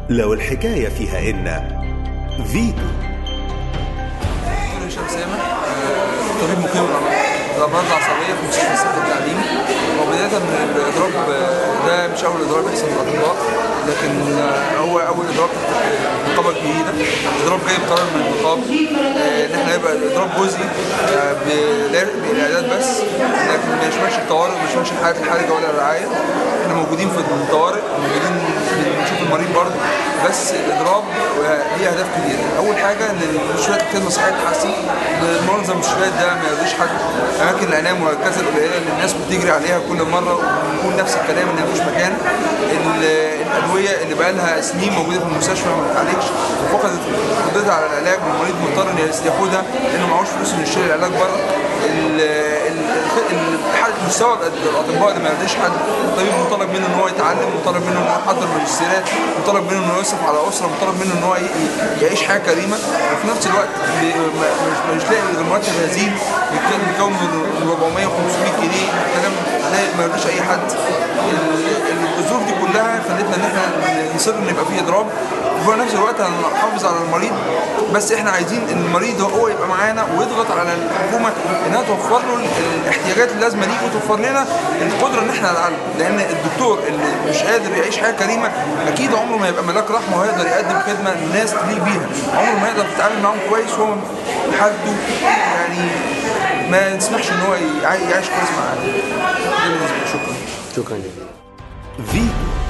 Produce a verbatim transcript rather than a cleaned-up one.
لو الحكاية فيها إن فيتو. دكتور هشام سامح، طبيب مقيم الأمراض العصبية في مستشفى السد التعليمي. وبداية من الإضراب ده مش أول إضراب يحصل للأطباء، لكن هو أول إضراب تحت النقابة الجديدة. إضراب جاي بقرار من النقابة إن إحنا يبقى الإضراب جزئي بالإعداد بس، لكن ما يشملش الطوارئ وما يشملش الحالات الحرجة ولا الرعاية. إحنا موجودين في الطوارئ، موجودين بنشوف المريض برضه، بس الإضراب ليه أهداف كتيرة. أول حاجة إن المستشفيات الخدمة الصحية تتحسن، منظم المستشفيات ده ما يرضيش حد. أماكن العناية المركزة القليلة اللي الناس بتجري عليها كل مرة وبنقول نفس الكلام إن مفيش مكان. الأدوية اللي بقى لها سنين موجودة في المستشفى ما بتعالجش وفقدت قدرتها على العلاج، والمريض مضطر إنه ياخدها لأنه معهوش فلوس إنه يشتري العلاج بره. مستوى الاطباء اللي ما يرضيش حد. الطبيب مطالب منه ان هو يتعلم، مطالب منه ان هو يحضر ماجستيرات، مطالب منه ان هو يصرف على اسره، مطالب منه ان هو يعيش حياه كريمه، وفي نفس الوقت مش لاقي غير مرتب هزيل بيتكون من أربعمية وخمسمية جنيه. كلام ما يرضيش اي حد. الظروف دي كلها خلتنا ان احنا نصر ان يبقى فيه اضراب، وفي نفس الوقت هنحافظ على المريض. بس احنا عايزين ان المريض هو يبقى معانا ويضغط على الحكومه انها توفر له الاحتياجات اللازمه ليه، وتوفر لنا القدره ان احنا نعالجه. لان الدكتور اللي مش قادر يعيش حياه كريمه اكيد عمره ما يبقى ملاك رحمه وهيقدر يقدم خدمه للناس تليق بيها، عمره ما يقدر يتعامل معاهم كويس وهو حالته يعني ما نسمحش ان هو يعيش كويس معانا. شكرا. شكرا. فيتو.